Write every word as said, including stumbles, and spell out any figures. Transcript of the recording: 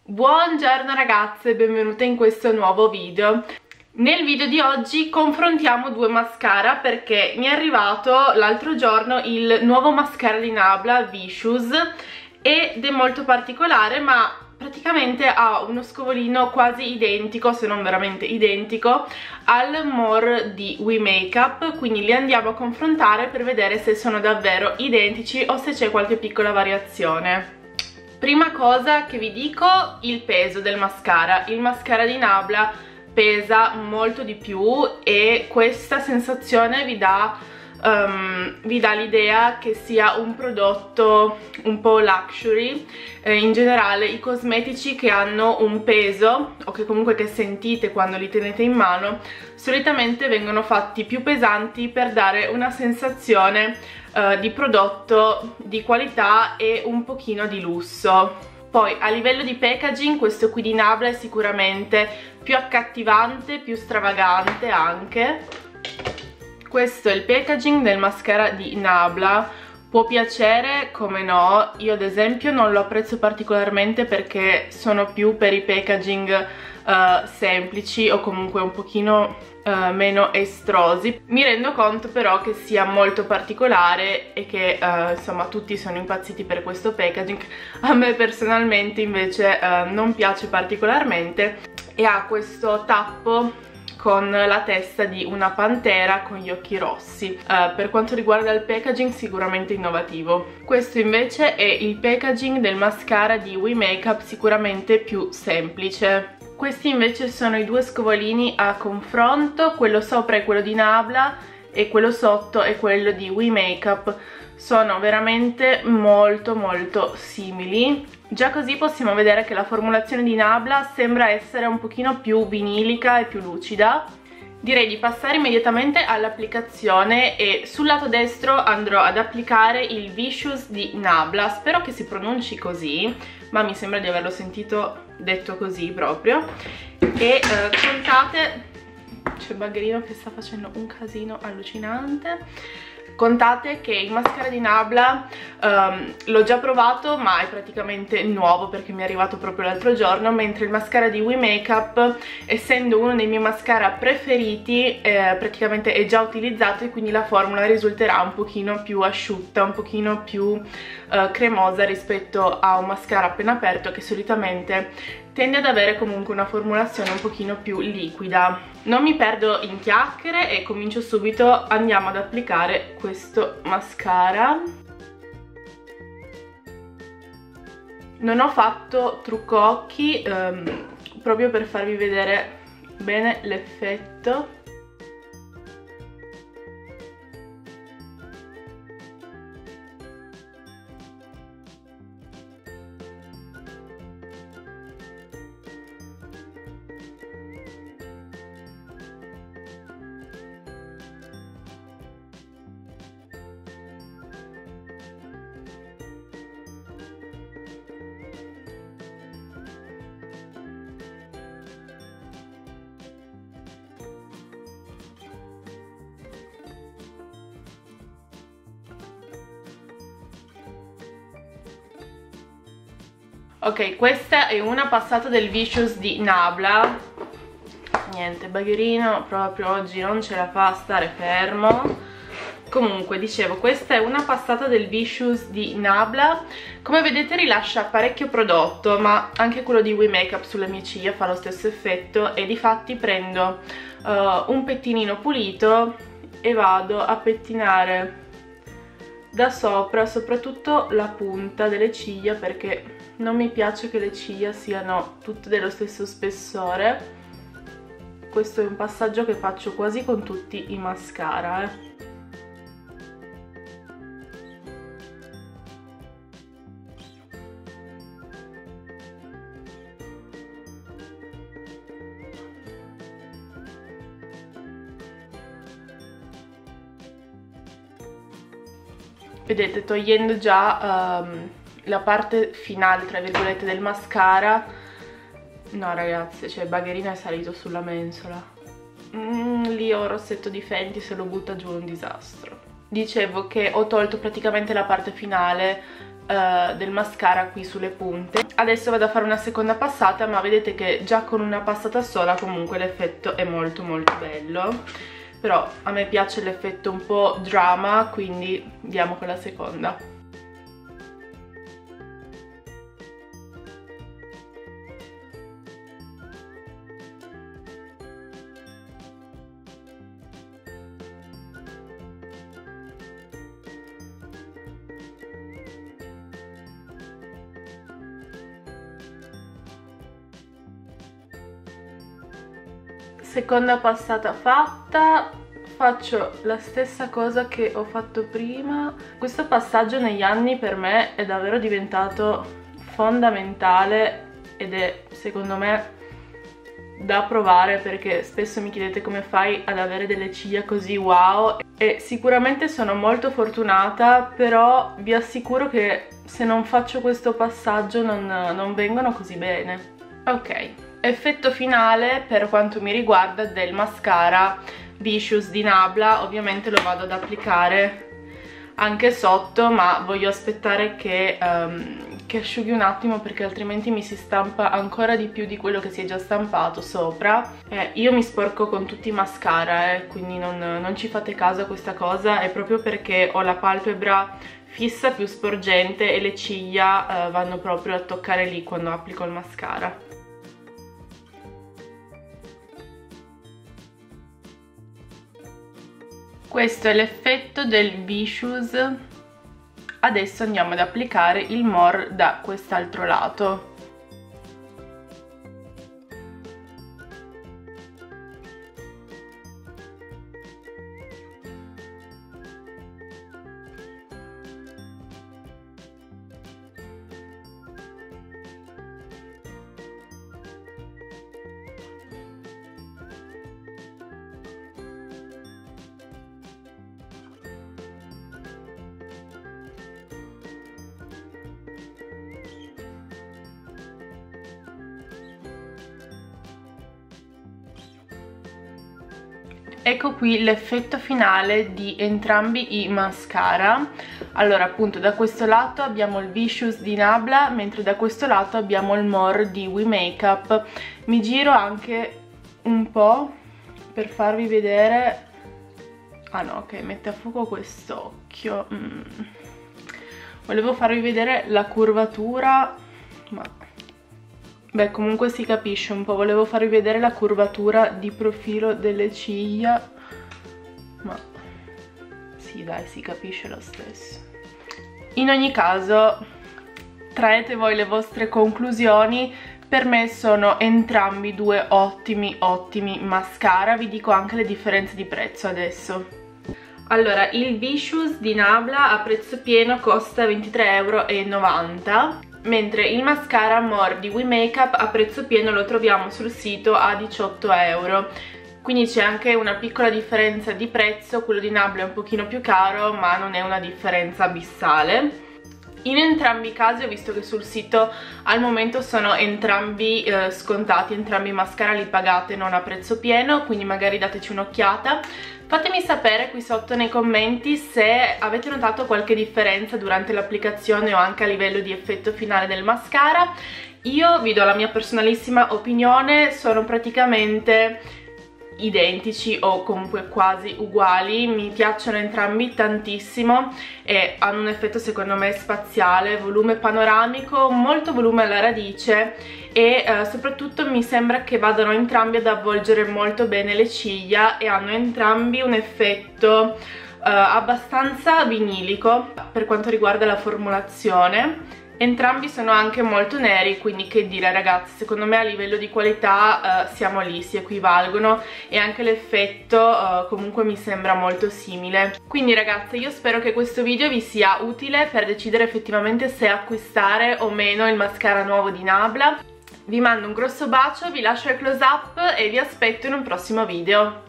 Buongiorno ragazze, benvenute in questo nuovo video. Nel video di oggi confrontiamo due mascara perché mi è arrivato l'altro giorno il nuovo mascara di Nabla, Vicious, ed è molto particolare, ma praticamente ha uno scovolino quasi identico, se non veramente identico, al More di We Makeup, quindi li andiamo a confrontare per vedere se sono davvero identici o se c'è qualche piccola variazione. Prima cosa che vi dico, il peso del mascara. Il mascara di Nabla pesa molto di più e questa sensazione vi dà, um, vi dà l'idea che sia un prodotto un po' luxury. Eh, in generale i cosmetici che hanno un peso, o che comunque che sentite quando li tenete in mano, solitamente vengono fatti più pesanti per dare una sensazione Uh, di prodotto di qualità e un pochino di lusso. Poi a livello di packaging questo qui di Nabla è sicuramente più accattivante, più stravagante anche. Questo è il packaging del mascara di Nabla. Può piacere, come no, io ad esempio non lo apprezzo particolarmente perché sono più per i packaging uh, semplici o comunque un pochino Uh, meno estrosi. Mi rendo conto però che sia molto particolare e che uh, insomma tutti sono impazziti per questo packaging. A me personalmente invece uh, non piace particolarmente e ha questo tappo con la testa di una pantera con gli occhi rossi. Uh, per quanto riguarda il packaging sicuramente innovativo. Questo invece è il packaging del mascara di We Makeup, sicuramente più semplice. Questi invece sono i due scovolini a confronto, quello sopra è quello di Nabla e quello sotto è quello di We Makeup. Sono veramente molto molto simili. Già così possiamo vedere che la formulazione di Nabla sembra essere un pochino più vinilica e più lucida. Direi di passare immediatamente all'applicazione e sul lato destro andrò ad applicare il Vicious di Nabla. Spero che si pronunci così, ma mi sembra di averlo sentito detto così proprio. E eh, contate, c'è il bagherino che sta facendo un casino allucinante. Contate che il mascara di Nabla um, l'ho già provato, ma è praticamente nuovo perché mi è arrivato proprio l'altro giorno, mentre il mascara di We Makeup, essendo uno dei miei mascara preferiti, eh, praticamente è già utilizzato e quindi la formula risulterà un pochino più asciutta, un pochino più uh, cremosa rispetto a un mascara appena aperto che solitamente tende ad avere comunque una formulazione un pochino più liquida. Non mi perdo in chiacchiere e comincio subito, andiamo ad applicare questo mascara. Non ho fatto trucco occhi ehm, proprio per farvi vedere bene l'effetto. Ok, questa è una passata del Vicious di Nabla. Niente, bagherino proprio oggi non ce la fa a stare fermo. Comunque, dicevo, questa è una passata del Vicious di Nabla. Come vedete rilascia parecchio prodotto, ma anche quello di We Makeup sulle mie ciglia fa lo stesso effetto. E difatti prendo uh, un pettinino pulito e vado a pettinare da sopra, soprattutto la punta delle ciglia, perché non mi piace che le ciglia siano tutte dello stesso spessore. Questo è un passaggio che faccio quasi con tutti i mascara, eh. Vedete, togliendo già um, la parte finale, tra virgolette, del mascara. No ragazze, cioè il bagherino è salito sulla mensola. Mm, lì ho rossetto di Fenty, se lo butta giù è un disastro. Dicevo che ho tolto praticamente la parte finale uh, del mascara qui sulle punte. Adesso vado a fare una seconda passata, ma vedete che già con una passata sola comunque l'effetto è molto molto bello. Però a me piace l'effetto un po' drama, quindi andiamo con la seconda. Seconda passata fatta, faccio la stessa cosa che ho fatto prima. Questo passaggio negli anni per me è davvero diventato fondamentale ed è secondo me da provare, perché spesso mi chiedete come fai ad avere delle ciglia così wow, e sicuramente sono molto fortunata, però vi assicuro che se non faccio questo passaggio non, non vengono così bene. Ok, effetto finale per quanto mi riguarda del mascara Vicious di Nabla. Ovviamente lo vado ad applicare anche sotto, ma voglio aspettare che, um, che asciughi un attimo, perché altrimenti mi si stampa ancora di più di quello che si è già stampato sopra. Eh, io mi sporco con tutti i mascara, eh, quindi non, non ci fate caso a questa cosa, è proprio perché ho la palpebra fissa più sporgente e le ciglia uh, vanno proprio a toccare lì quando applico il mascara. Questo è l'effetto del Vicious. Adesso andiamo ad applicare il More da quest'altro lato. Ecco qui l'effetto finale di entrambi i mascara. Allora, appunto, da questo lato abbiamo il Vicious di Nabla, mentre da questo lato abbiamo il More di We Makeup. Mi giro anche un po' per farvi vedere. Ah no, ok, mette a fuoco quest'occhio. mm. Volevo farvi vedere la curvatura, ma beh, comunque si capisce un po'. Volevo farvi vedere la curvatura di profilo delle ciglia, ma sì, dai, si capisce lo stesso. In ogni caso, traete voi le vostre conclusioni. Per me sono entrambi due ottimi, ottimi mascara. Vi dico anche le differenze di prezzo adesso. Allora, il Vicious di Nabla a prezzo pieno costa ventitré e novanta euro, mentre il mascara More di We Makeup a prezzo pieno lo troviamo sul sito a diciotto euro. Quindi c'è anche una piccola differenza di prezzo. Quello di Nabla è un pochino più caro, ma non è una differenza abissale. In entrambi i casi ho visto che sul sito al momento sono entrambi eh, scontati, entrambi i mascara li pagate non a prezzo pieno, quindi magari dateci un'occhiata. Fatemi sapere qui sotto nei commenti se avete notato qualche differenza durante l'applicazione o anche a livello di effetto finale del mascara. Io vi do la mia personalissima opinione, sono praticamente identici o comunque quasi uguali. Mi piacciono entrambi tantissimo e hanno un effetto secondo me spaziale, volume panoramico, molto volume alla radice e eh, soprattutto mi sembra che vadano entrambi ad avvolgere molto bene le ciglia e hanno entrambi un effetto eh, abbastanza vinilico per quanto riguarda la formulazione. Entrambi sono anche molto neri, quindi che dire ragazzi, secondo me a livello di qualità uh, siamo lì, si equivalgono e anche l'effetto uh, comunque mi sembra molto simile. Quindi ragazzi, io spero che questo video vi sia utile per decidere effettivamente se acquistare o meno il mascara nuovo di Nabla. Vi mando un grosso bacio, vi lascio il close up e vi aspetto in un prossimo video.